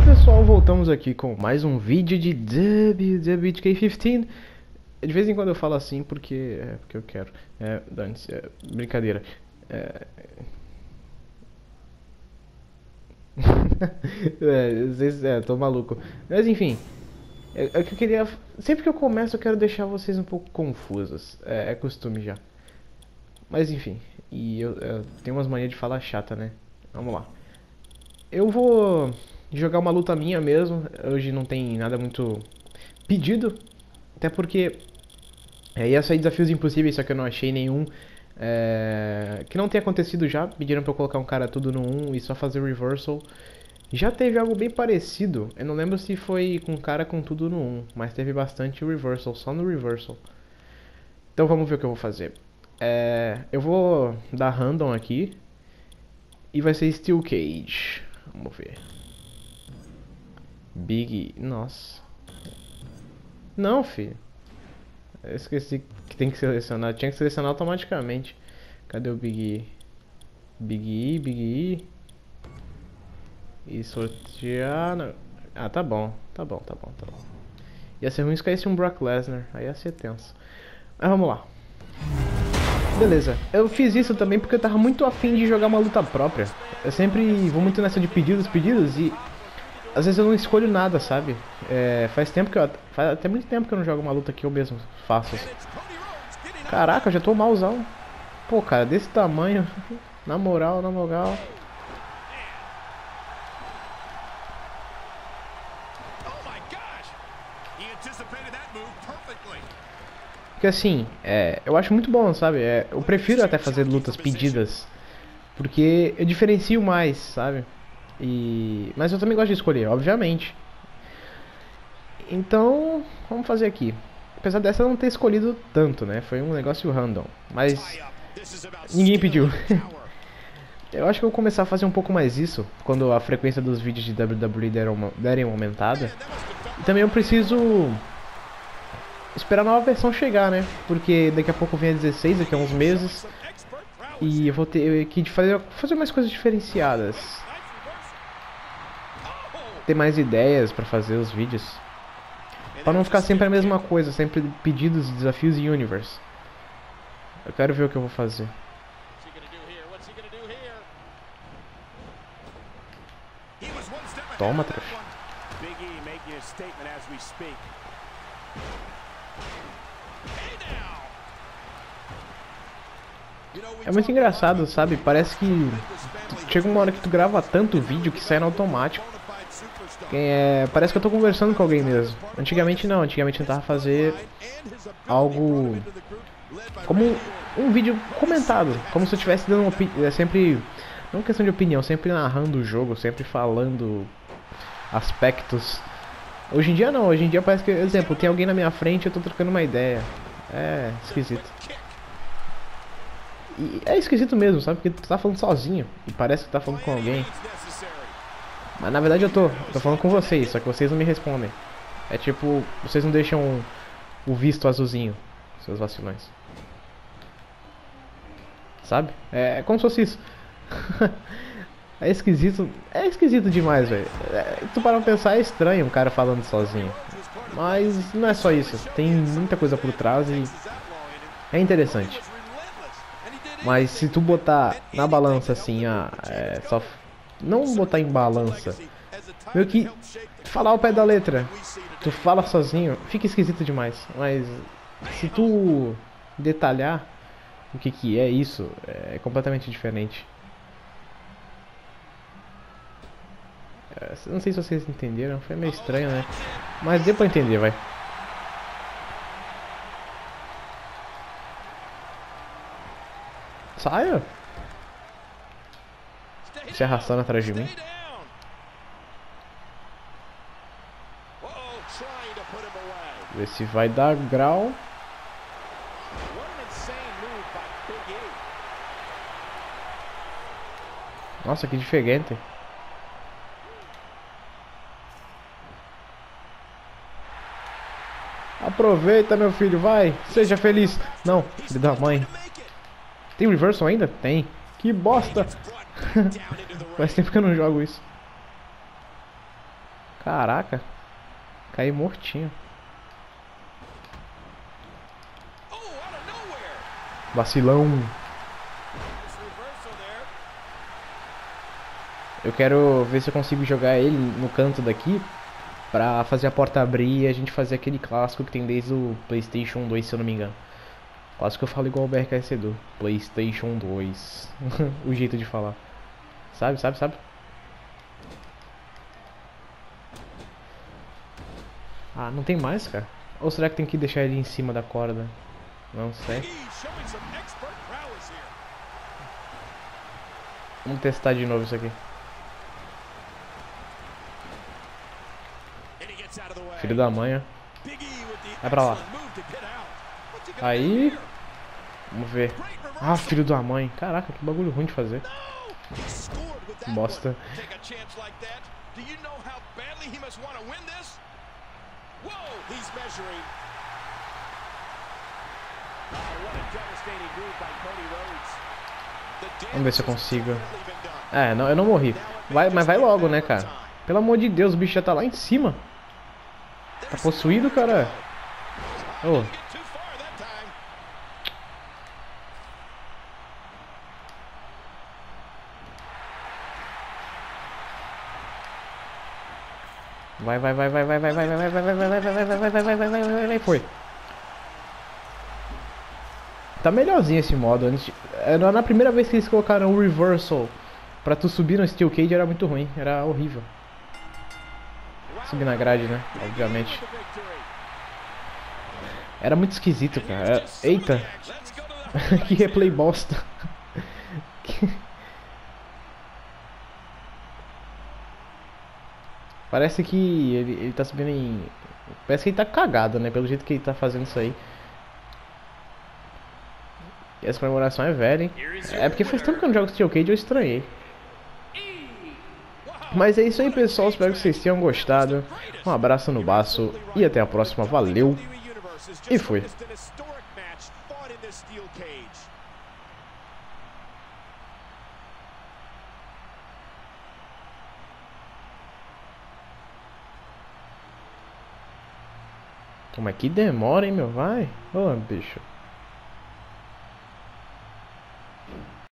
pessoal, voltamos aqui com mais um vídeo de WK15. De vez em quando eu falo assim porque eu quero. Dane-se, brincadeira. Às vezes tô maluco. Mas enfim, é que eu queria. Sempre que eu começo eu quero deixar vocês um pouco confusos. É costume já. Mas enfim, e eu tenho umas manias de falar chata, né? Vamos lá. Eu vou jogar uma luta minha mesmo. Hoje não tem nada muito pedido. Até porque ia sair desafios impossíveis, só que eu não achei nenhum que não tenha acontecido já. Pediram pra eu colocar um cara tudo no 1 e só fazer reversal. Já teve algo bem parecido. Eu não lembro se foi com um cara com tudo no 1, mas teve bastante reversal, só no reversal. Então vamos ver o que eu vou fazer. Eu vou dar random aqui. E vai ser Steel Cage. Vamos ver. Big... Nossa. Não, filho. Eu esqueci que tem que selecionar. Tinha que selecionar automaticamente. Cadê o Big E? Big E, Big E. E sortear... Ah, tá bom. Tá bom. Ia ser ruim se caísse um Brock Lesnar. Aí ia ser tenso. Mas vamos lá. Beleza. Eu fiz isso também porque eu tava muito afim de jogar uma luta própria. Eu sempre vou muito nessa de pedidos e... Às vezes eu não escolho nada, sabe? Faz até muito tempo que eu não jogo uma luta que eu mesmo faço. Caraca, eu já tô malzão. Pô, cara, desse tamanho. Na moral. Porque assim, eu acho muito bom, sabe? Eu prefiro até fazer lutas pedidas. Porque eu diferencio mais, sabe? Mas eu também gosto de escolher, obviamente. Então, vamos fazer aqui. Apesar dessa eu não ter escolhido tanto, né? Foi um negócio random. Mas ninguém pediu. Eu acho que eu vou começar a fazer um pouco mais isso quando a frequência dos vídeos de WWE derem uma aumentada. E também eu preciso esperar a nova versão chegar, né? Porque daqui a pouco vem a 16, daqui a uns meses. E eu vou ter que fazer mais coisas diferenciadas. Ter mais ideias pra fazer os vídeos. Pra não ficar sempre a mesma coisa, sempre pedidos, desafios e universe. Eu quero ver o que eu vou fazer. Toma, trouxa. É muito engraçado, sabe? Parece que chega uma hora que tu grava tanto vídeo que sai no automático. Parece que eu tô conversando com alguém mesmo. Antigamente não, antigamente eu tentava fazer algo como um vídeo comentado, como se eu estivesse dando uma opinião, sempre, não questão de opinião, sempre narrando o jogo, sempre falando aspectos. Hoje em dia não, hoje em dia parece que, exemplo, tem alguém na minha frente e eu tô trocando uma ideia. É esquisito. E é esquisito mesmo, sabe? Porque tu tá falando sozinho e parece que tá falando com alguém. Mas na verdade eu tô falando com vocês, só que vocês não me respondem. É tipo, vocês não deixam o visto azulzinho, seus vacilões. Sabe? É como se fosse isso. É esquisito demais, velho. Tu para pra pensar, é estranho um cara falando sozinho. Mas não é só isso, tem muita coisa por trás e é interessante. Mas se tu botar na balança assim, só não botar em balança, meio que falar ao pé da letra, tu fala sozinho, fica esquisito demais. Mas se tu detalhar o que é isso, é completamente diferente. Não sei se vocês entenderam, foi meio estranho, né? Mas deu pra entender, vai. Saia! Se arrastando atrás de mim. Ver se vai dar grau. Nossa, que diferente. Aproveita, meu filho, vai. Seja feliz. Não, filho da mãe. Tem reversal ainda? Tem. Que bosta. Faz tempo que eu não jogo isso. Caraca. Caí mortinho. Vacilão. Eu quero ver se eu consigo jogar ele no canto daqui pra fazer a porta abrir e a gente fazer aquele clássico que tem desde o PlayStation 2, se eu não me engano. Clássico que eu falo igual o BRKS Edu. PlayStation 2. O jeito de falar. Sabe? Ah, não tem mais, cara? Ou será que tem que deixar ele em cima da corda? Não sei. Vamos testar de novo isso aqui. Filho da mãe, ó. Vai pra lá. Aí. Vamos ver. Ah, filho da mãe. Caraca, que bagulho ruim de fazer. Bosta. Vamos ver se eu consigo. É, não, eu não morri. Mas vai logo, né, cara? Pelo amor de Deus, o bicho já tá lá em cima. Tá possuído, cara? Oh. Vai, foi. Tá melhorzinho esse modo. Na primeira vez que eles colocaram o reversal pra tu subir no Steel Cage era muito ruim, era horrível. Subir na grade, né? Obviamente. Era muito esquisito, cara. Eita! Que replay bosta. Parece que ele tá subindo em... Parece que ele tá cagado, né? Pelo jeito que ele tá fazendo isso aí. E essa comemoração é velha, hein? É porque faz tempo que eu não jogo Steel Cage, eu estranhei. Mas é isso aí, pessoal. Espero que vocês tenham gostado. Um abraço no baço e até a próxima. Valeu! E fui. Como é que demora, hein, meu? Vai. Ô, bicho.